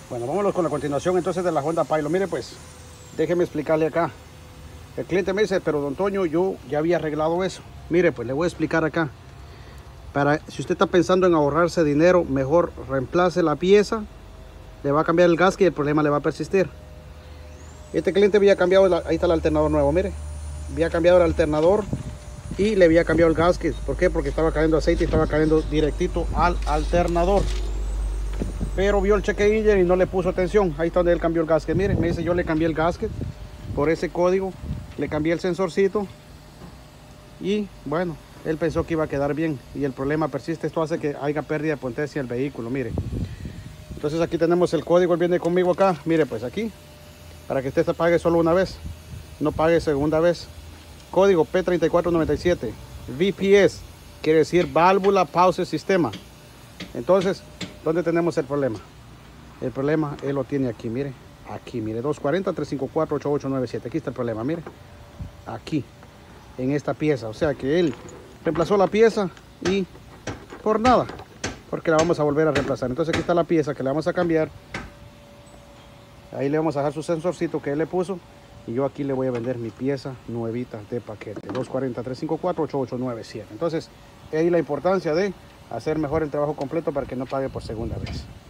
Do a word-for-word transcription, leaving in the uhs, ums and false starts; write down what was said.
Bueno, vámonos con la continuación entonces de la Honda Pilot. Mire pues, déjeme explicarle acá. El cliente me dice, pero don Toño, yo ya había arreglado eso. Mire pues, le voy a explicar acá. Para, si usted está pensando en ahorrarse dinero, mejor reemplace la pieza. Le va a cambiar el gasket y el problema le va a persistir. Este cliente había cambiado, la, ahí está el alternador nuevo, mire. Había cambiado el alternador y le había cambiado el gasket. ¿Por qué? Porque estaba cayendo aceite y estaba cayendo directito al alternador. Pero vio el check engine y no le puso atención. Ahí está donde él cambió el gasket. Mire, me dice, yo le cambié el gasket por ese código. Le cambié el sensorcito. Y bueno, él pensó que iba a quedar bien. Y el problema persiste. Esto hace que haya pérdida de potencia del vehículo. Mire. Entonces aquí tenemos el código. Él viene conmigo acá. Mire, pues aquí. Para que usted se pague solo una vez. No pague segunda vez. Código P treinta y cuatro noventa y siete. V P S. Quiere decir válvula pause sistema. Entonces, ¿dónde tenemos el problema? El problema él lo tiene aquí, mire. Aquí, mire. dos cuarenta, trescientos cincuenta y cuatro, ochenta y ocho noventa y siete. Aquí está el problema, mire. Aquí. En esta pieza. O sea que él reemplazó la pieza y por nada. Porque la vamos a volver a reemplazar. Entonces aquí está la pieza que le vamos a cambiar. Ahí le vamos a dejar su sensorcito que él le puso. Y yo aquí le voy a vender mi pieza nuevita de paquete. dos cuarenta, trescientos cincuenta y cuatro, ochenta y ocho noventa y siete. Entonces, ahí la importancia de hacer mejor el trabajo completo para que no pague por segunda vez.